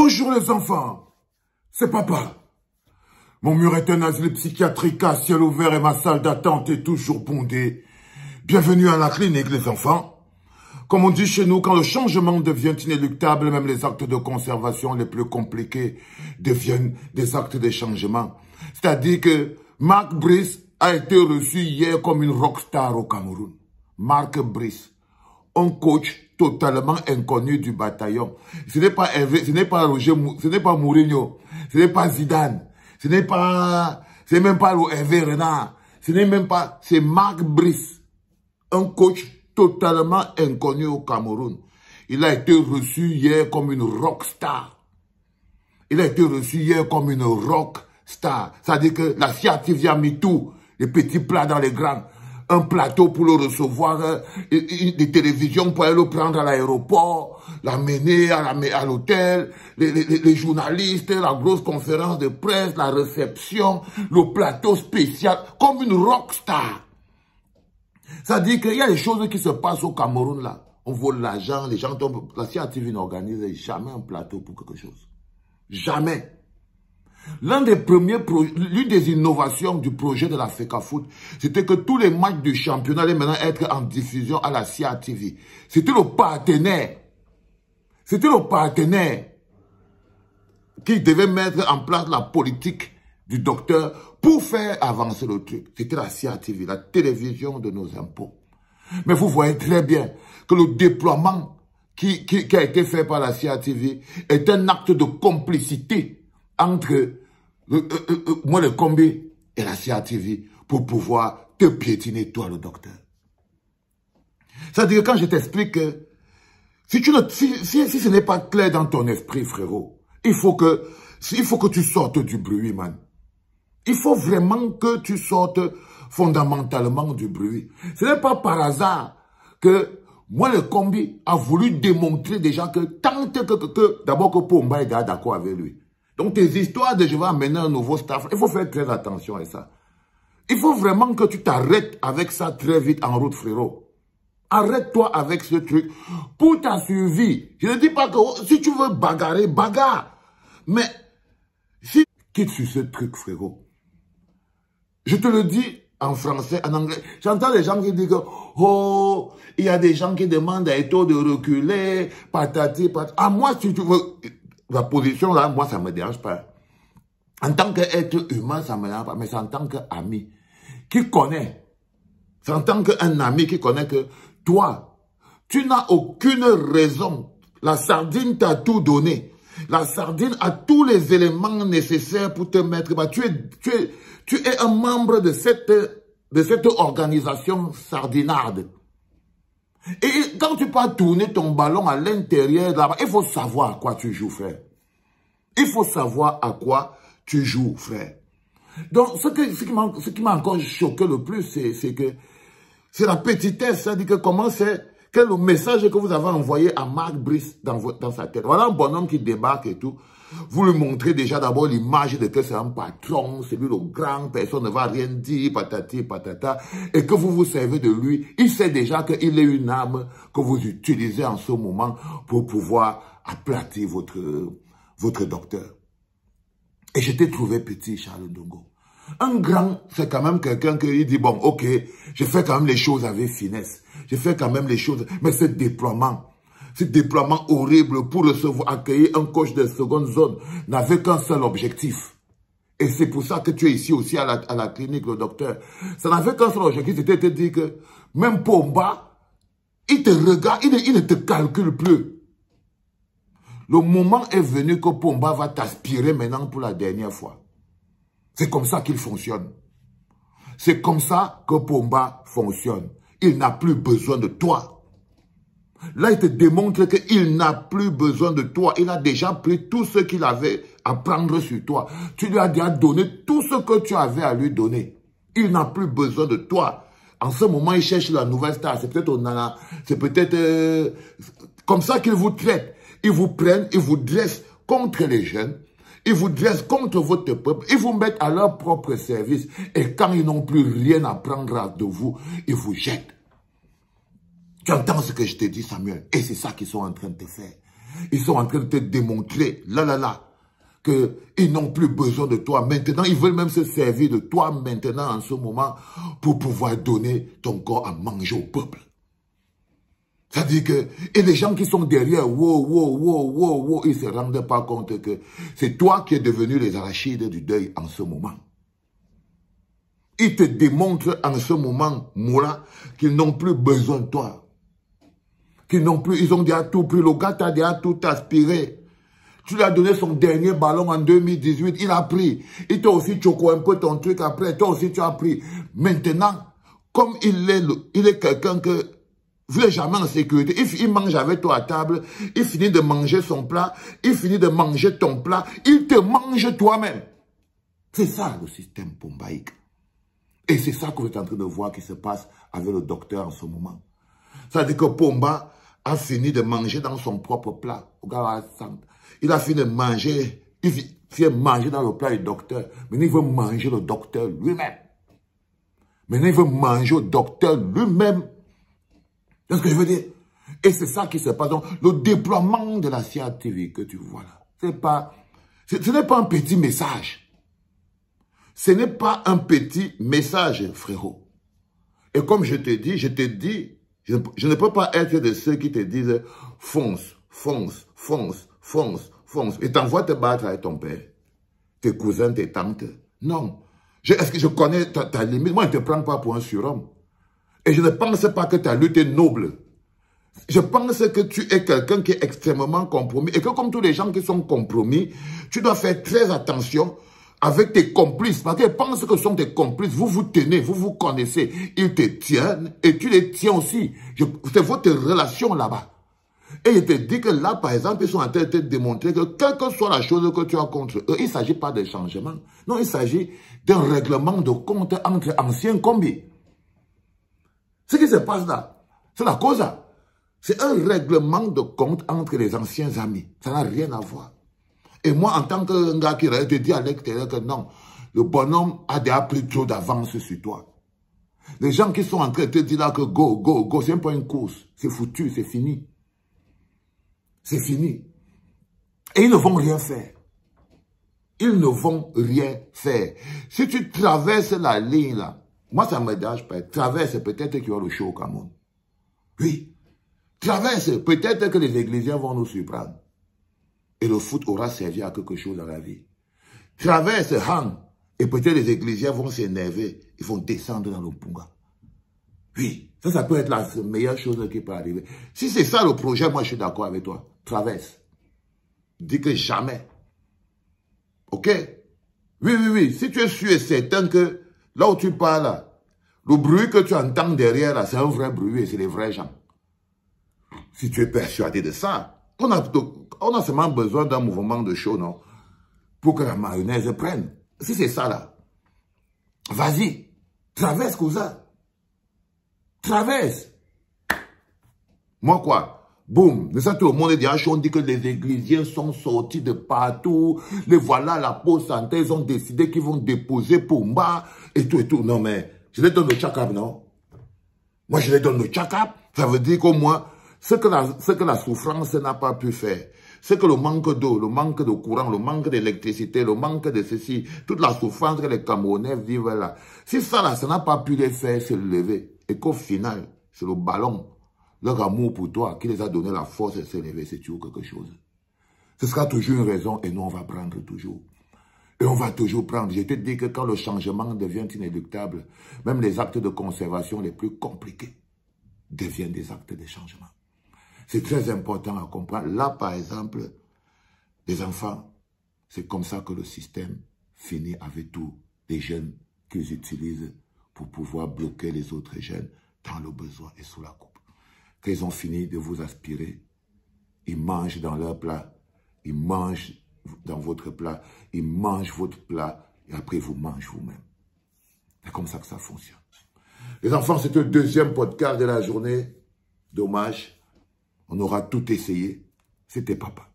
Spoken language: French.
Bonjour les enfants, c'est papa. Mon mur est un asile psychiatrique à ciel ouvert et ma salle d'attente est toujours bondée. Bienvenue à la clinique les enfants. Comme on dit chez nous, quand le changement devient inéluctable, même les actes de conservation les plus compliqués deviennent des actes de changement. C'est-à-dire que Mark Brice a été reçu hier comme une rockstar au Cameroun. Mark Brice, un coach totalement inconnu du bataillon. Ce n'est pas Hervé, ce n'est pas Roger, ce n'est pas Mourinho, ce n'est pas Zidane, ce n'est même pas Hervé Renard, ce n'est même pas, c'est Mark Brice, un coach totalement inconnu au Cameroun. Il a été reçu hier comme une rockstar. Il a été reçu hier comme une rockstar. C'est-à-dire que la CIA a mis tout, les petits plats dans les grands. Un plateau pour le recevoir, des télévisions pour aller le prendre à l'aéroport, l'amener à l'hôtel, les journalistes, la grosse conférence de presse, la réception, le plateau spécial, comme une rockstar. Ça dit qu'il y a des choses qui se passent au Cameroun là. On vole l'argent, les gens tombent. La CIA n'organise jamais un plateau pour quelque chose. Jamais. L'une des innovations du projet de la FECAFOOT, c'était que tous les matchs du championnat allaient maintenant être en diffusion à la CIA TV. C'était le partenaire. C'était le partenaire qui devait mettre en place la politique du docteur pour faire avancer le truc. C'était la CIA TV, la télévision de nos impôts. Mais vous voyez très bien que le déploiement qui a été fait par la CIA TV est un acte de complicité entre moi le Combi et la CIA TV pour pouvoir te piétiner toi le docteur. C'est-à-dire quand je t'explique que si ce n'est pas clair dans ton esprit frérot, il faut que tu sortes du bruit man. Il faut vraiment que tu sortes fondamentalement du bruit. Ce n'est pas par hasard que moi le Combi a voulu démontrer déjà que tant que d'abord que Pomba est d'accord avec lui. Donc, tes histoires de je vais amener un nouveau staff, il faut faire très attention à ça. Il faut vraiment que tu t'arrêtes avec ça très vite en route, frérot. Arrête-toi avec ce truc pour ta survie. Je ne dis pas que si tu veux bagarrer, bagarre. Mais si quitte sur ce truc, frérot, je te le dis en français, en anglais. J'entends les gens qui disent que, oh, il y a des gens qui demandent à Eto'o de reculer, patati, patati. À moi, si tu veux... La position là, moi, ça ne me dérange pas. En tant qu'être humain, ça ne me dérange pas. Mais c'est en tant qu'ami qui connaît. C'est en tant qu'un ami qui connaît que toi, tu n'as aucune raison. La sardine t'a tout donné. La sardine a tous les éléments nécessaires pour te mettre. Bah, tu es un membre de cette organisation sardinarde. Et quand tu peux tourner ton ballon à l'intérieur là-bas, il faut savoir à quoi tu joues, frère. Il faut savoir à quoi tu joues, frère. Donc, ce qui m'a encore choqué le plus, c'est que c'est la petitesse. C'est-à-dire que comment c'est, quel est le message que vous avez envoyé à Mark Brice dans sa tête. Voilà un bonhomme qui débarque et tout. Vous lui montrez déjà d'abord l'image de que c'est un patron, c'est lui le grand, personne ne va rien dire, patati, patata, et que vous vous servez de lui. Il sait déjà qu'il est une arme que vous utilisez en ce moment pour pouvoir aplatir votre docteur. Et je t'ai trouvé petit, Charles Ndongo. Un grand, c'est quand même quelqu'un qui dit, bon, ok, je fais quand même les choses avec finesse. Je fais quand même les choses, mais ce déploiement horrible pour recevoir, accueillir un coach de seconde zone n'avait qu'un seul objectif. Et c'est pour ça que tu es ici aussi à la clinique, le docteur. Ça n'avait qu'un seul objectif, c'était de te dire que même Pomba, il te regarde, il ne te calcule plus. Le moment est venu que Pomba va t'aspirer maintenant pour la dernière fois. C'est comme ça qu'il fonctionne. C'est comme ça que Pomba fonctionne. Il n'a plus besoin de toi. Là, il te démontre qu'il n'a plus besoin de toi. Il a déjà pris tout ce qu'il avait à prendre sur toi. Tu lui as déjà donné tout ce que tu avais à lui donner. Il n'a plus besoin de toi. En ce moment, il cherche la nouvelle star. C'est peut-être Onana. C'est peut-être comme ça qu'il vous traite. Ils vous prennent, ils vous dressent contre les jeunes. Ils vous dressent contre votre peuple. Ils vous mettent à leur propre service. Et quand ils n'ont plus rien à prendre de vous, ils vous jettent. Tu entends ce que je te dis, Samuel? Et c'est ça qu'ils sont en train de te faire. Ils sont en train de te démontrer, qu'ils n'ont plus besoin de toi. Maintenant, ils veulent même se servir de toi maintenant, en ce moment, pour pouvoir donner ton corps à manger au peuple. C'est-à-dire que, et les gens qui sont derrière, ils ne se rendent pas compte que c'est toi qui es devenu les arachides du deuil en ce moment. Ils te démontrent en ce moment, Moula, qu'ils n'ont plus besoin de toi. Ils ont déjà tout pris. Le gars t'a déjà tout aspiré. Tu lui as donné son dernier ballon en 2018, il a pris. Il t'a aussi choqué un peu ton truc après, toi aussi tu as pris. Maintenant, comme il est quelqu'un que vous n'êtes jamais en sécurité, il mange avec toi à table, il finit de manger son plat, il finit de manger ton plat, il te mange toi-même. C'est ça le système pombaïque. Et c'est ça que vous êtes en train de voir qui se passe avec le docteur en ce moment. C'est-à-dire que Pomba a fini de manger dans son propre plat. Il a fini de manger, il vient manger dans le plat du docteur. Maintenant, il veut manger le docteur lui-même. Maintenant, il veut manger le docteur lui-même. C'est ce que je veux dire. Et c'est ça qui se passe. Donc, le déploiement de la CIA TV que tu vois là, ce n'est pas un petit message. Ce n'est pas un petit message, frérot. Et comme je te dis, je ne peux pas être de ceux qui te disent fonce, fonce, fonce, fonce, fonce. Et t'envoies te battre avec ton père, tes cousins, tes tantes. Non. Est-ce que je connais ta limite? Moi, je ne te prends pas pour un surhomme. Et je ne pense pas que ta lutte est noble. Je pense que tu es quelqu'un qui est extrêmement compromis. Et que comme tous les gens qui sont compromis, tu dois faire très attention avec tes complices. Parce qu'ils pensent que ce sont tes complices. Vous vous tenez, vous vous connaissez. Ils te tiennent et tu les tiens aussi. C'est votre relation là-bas. Et je te dis que là, par exemple, ils sont en train de te démontrer que quelle que soit la chose que tu as contre eux, il ne s'agit pas de changement. Non, il s'agit d'un règlement de compte entre anciens combis. Ce qui se passe là, c'est la cause. C'est un règlement de compte entre les anciens amis. Ça n'a rien à voir. Et moi, en tant que gars qui te dit à l'extérieur que non, le bonhomme a déjà pris trop d'avance sur toi. Les gens qui sont en train de te dire là que go, go, go, c'est même pas une course. C'est foutu, c'est fini. C'est fini. Et ils ne vont rien faire. Ils ne vont rien faire. Si tu traverses la ligne là, moi ça ne me dérange pas. Traverse, peut-être qu'il y aura le show au Cameroun. Oui. Traverse, peut-être que les Églisiens vont nous surprendre. Et le foot aura servi à quelque chose dans la vie. Traverse, hang, et peut-être les Églisiens vont s'énerver. Ils vont descendre dans le Punga. Oui, ça peut être la meilleure chose qui peut arriver. Si c'est ça le projet, moi je suis d'accord avec toi. Traverse. Dis que jamais. Ok? Oui. Si tu es sûr et certain que là où tu parles, le bruit que tu entends derrière, c'est un vrai bruit et c'est les vrais gens. Si tu es persuadé de ça, on a seulement besoin d'un mouvement de show, non? Pour que la mayonnaise prenne. Si c'est ça là, vas-y, traverse Kouza. Traverse. Moi quoi? Boum. Mais ça tout le monde est déjà chaud. On dit que les Églisiens sont sortis de partout. Les voilà, la peau santé, ils ont décidé qu'ils vont déposer Pomba et tout et tout. Non mais, je les donne le tchakap, non? Moi je les donne le tchakap. Ça veut dire qu'au moins, ce que la souffrance n'a pas pu faire, c'est que le manque d'eau, le manque de courant, le manque d'électricité, le manque de ceci, toute la souffrance que les Camerounais vivent là, si ça là, ça n'a pas pu les faire se lever, et qu'au final, c'est le ballon, leur amour pour toi, qui les a donné la force de se lever, c'est toujours quelque chose. Ce sera toujours une raison, et nous on va prendre toujours. Et on va toujours prendre. Je te dis que quand le changement devient inéluctable, même les actes de conservation les plus compliqués deviennent des actes de changement. C'est très important à comprendre. Là, par exemple, les enfants, c'est comme ça que le système finit avec tous les jeunes qu'ils utilisent pour pouvoir bloquer les autres jeunes dans le besoin et sous la coupe. Quand ils ont fini de vous aspirer, ils mangent dans leur plat, ils mangent dans votre plat, ils mangent votre plat et après ils vous mangent vous-même. C'est comme ça que ça fonctionne. Les enfants, c'est le deuxième podcast de la journée. Dommage. On aura tout essayé. C'était papa.